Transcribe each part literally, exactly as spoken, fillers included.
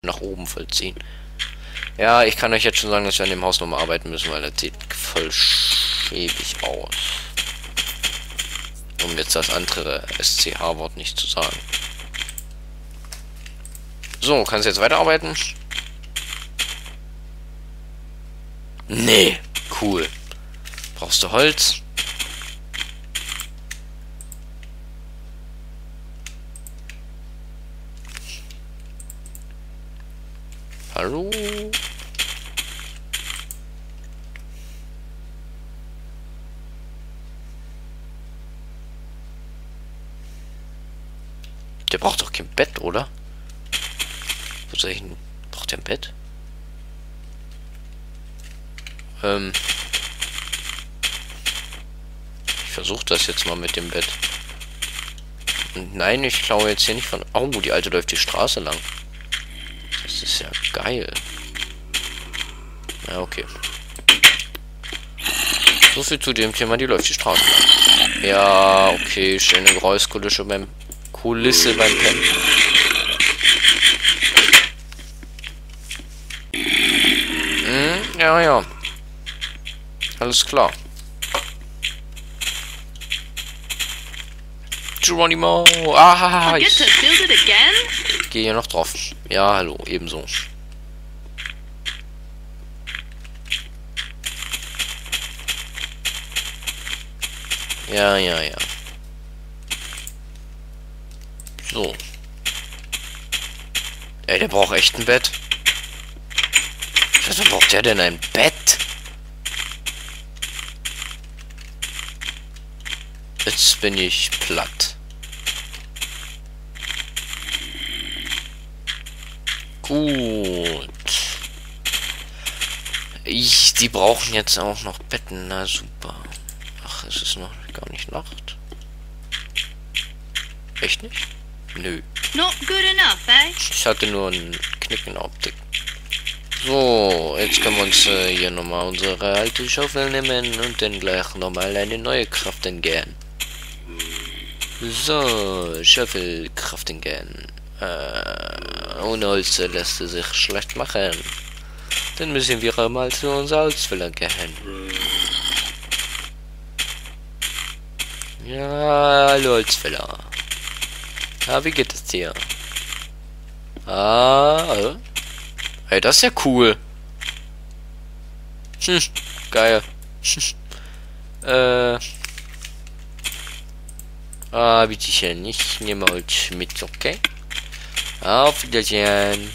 nach oben vollziehen. Ja, ich kann euch jetzt schon sagen, dass wir an dem Haus nochmal arbeiten müssen, weil das sieht voll schäbig aus. Um jetzt das andere S C H-Wort nicht zu sagen. So, kannst du jetzt weiterarbeiten? Nee, cool. Brauchst du Holz? Hallo? Der braucht doch kein Bett, oder? Wo soll ich denn? Braucht der ein Bett? Ähm. Ich versuche das jetzt mal mit dem Bett. Und nein, ich klaue jetzt hier nicht von... Oh, die Alte läuft die Straße lang. Das ist ja geil. Ja, okay. So viel zu dem Thema, die läuft die Straße lang. Ja, okay, schöne Geräuschkulisse beim... Kulisse beim Pennen. Hm, ja, ja. Alles klar. Geronimo! Ah, ich gehe hier noch drauf. Ja, hallo, ebenso. Ja, ja, ja. So. Ey, der braucht echt ein Bett. Was braucht der denn ein Bett? Jetzt bin ich platt. Gut. Ich, die brauchen jetzt auch noch Betten. Na super. Ach, es ist noch gar nicht Nacht. Echt nicht? Nö. Not good enough, eh? Ich hatte nur einen Knick in der Optik. So, jetzt können wir uns äh, hier nochmal unsere alte Schaufel nehmen und dann gleich nochmal eine neue craften gehen. So, Schaufel craften gehen. Äh, ohne Holz lässt es sich schlecht machen. Dann müssen wir mal zu unserer Holzfäller gehen. Ja, hallo Holzfäller. Ja, wie geht es dir? Ah, äh. Hey, das ist ja cool. Hm, geil. äh. Ah, bitte schön, ich nehme Holz mit, okay? Auf Wiedersehen.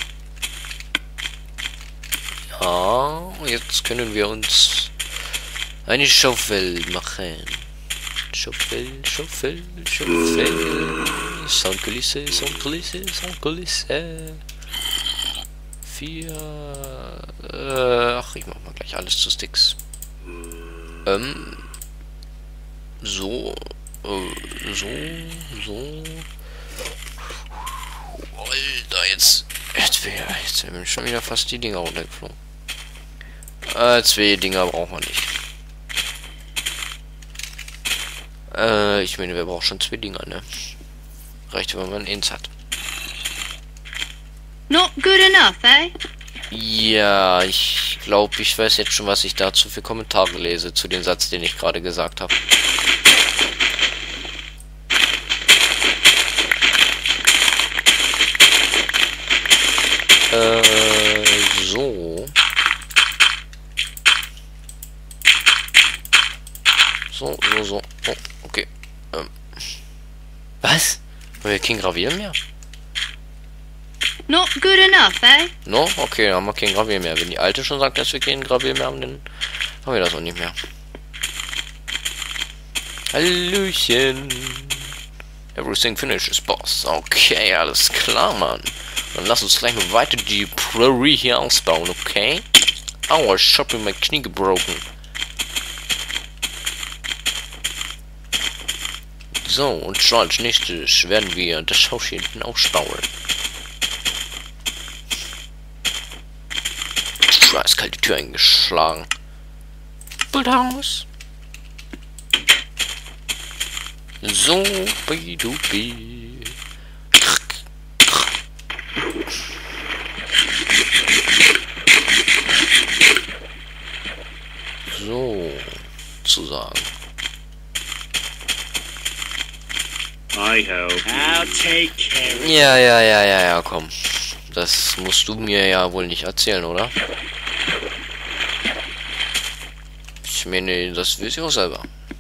Ja, jetzt können wir uns eine Schaufel machen. Schaufel, Schaufel, Schaufel. Soundkulisse, Soundkulisse, Soundkulisse. Vier. Äh, ach, ich mach mal gleich alles zu Sticks. Ähm. So. Äh, so. So. Alter, jetzt. Jetzt wäre jetzt wär schon wieder fast die Dinger runtergeflogen. Äh, zwei Dinger brauchen wir nicht. Äh, ich meine, wir brauchen schon zwei Dinger, ne? Reicht, wenn man eins hat. Not good enough, eh? Ja, ich glaube, ich weiß jetzt schon, was ich dazu für Kommentare lese, zu dem Satz, den ich gerade gesagt habe. Äh, so. So, so, so. Oh, okay. Ähm. Was? Haben wir kein Gravier mehr? Not good enough, eh? No? Okay, dann haben wir kein Gravier mehr. Wenn die Alte schon sagt, dass wir kein Gravier mehr haben, dann haben wir das auch nicht mehr. Hallöchen. Everything finishes, Boss. Okay, alles klar, Mann. Dann lass uns gleich mal weiter die Prairie hier ausbauen, okay? Aua, ich hab mir mein Knie gebrochen. So, und schon als nächstes werden wir das Haus hier hinten ausbauen. Scheiß, kalte Tür eingeschlagen. Bulthaus. So, bidubi. Righto. I'll take care of it. Ja, ja, ja, ja, ja, komm. Das musst du mir ja wohl nicht erzählen, oder? Ich meine, das will ich auch selber.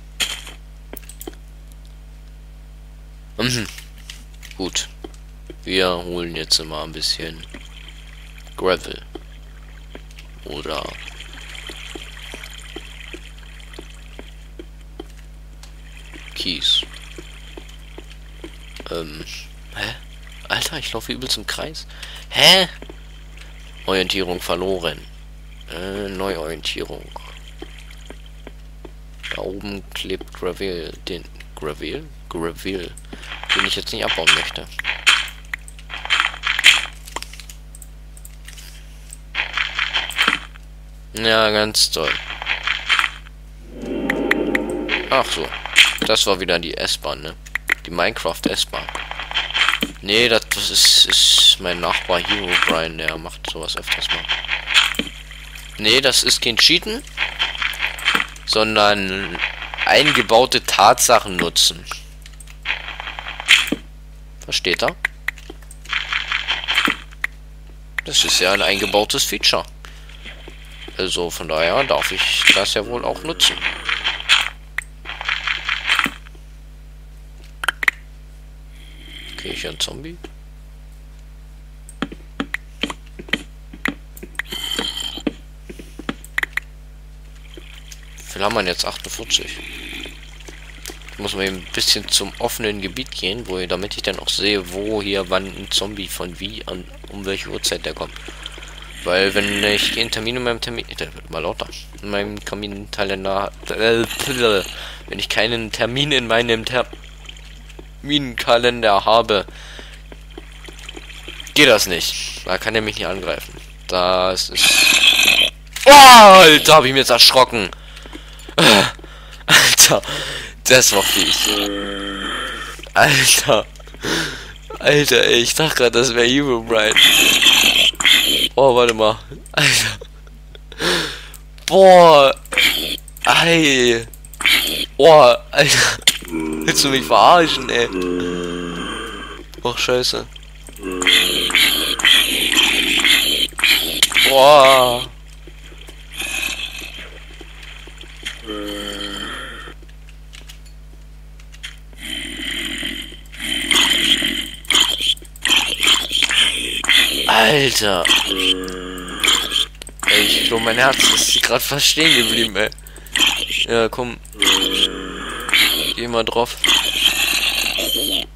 Mhm. Gut. Wir holen jetzt mal ein bisschen Gravel. Oder Kies. Ähm. Hä? Alter, ich laufe übelst im Kreis. Hä? Orientierung verloren. Äh, Neuorientierung. Da oben klebt Gravel. Den Gravel? Gravel. Den ich jetzt nicht abbauen möchte. Ja, ganz toll. Ach so. Das war wieder die S-Bahn, ne? Die Minecraft-S-Bahn. Nee, das, das ist, ist mein Nachbar Hero Brian, der macht sowas öfters mal. Nee, das ist kein Cheaten, sondern eingebaute Tatsachen nutzen. Versteht er? Das ist ja ein eingebautes Feature. Also von daher darf ich das ja wohl auch nutzen. Okay, ich ein Zombie. Wie viel haben wir jetzt? achtundvierzig. Ich muss mal eben ein bisschen zum offenen Gebiet gehen, wo damit ich dann auch sehe, wo hier wann ein Zombie von wie an um welche Uhrzeit der kommt. Weil wenn ich den Termin in meinem Termin, der wird mal lauter, in meinem Terminkalender, äh, wenn ich keinen Termin in meinem Terminkalender habe, geht das nicht. Da kann er mich nicht angreifen. Das ist... Oh, Alter, habe ich mir jetzt erschrocken. Alter, das war fies. Alter. Alter, ey, ich dachte gerade, das wäre Hero Brian. Oh, warte mal. Alter. Boah. Ey. Boah, Alter. Willst du mich verarschen, ey? Och, scheiße. Boah. Alter. Ey, ich glaube, mein Herz ist gerade fast stehen geblieben, ey. Ja, komm. Geh mal drauf.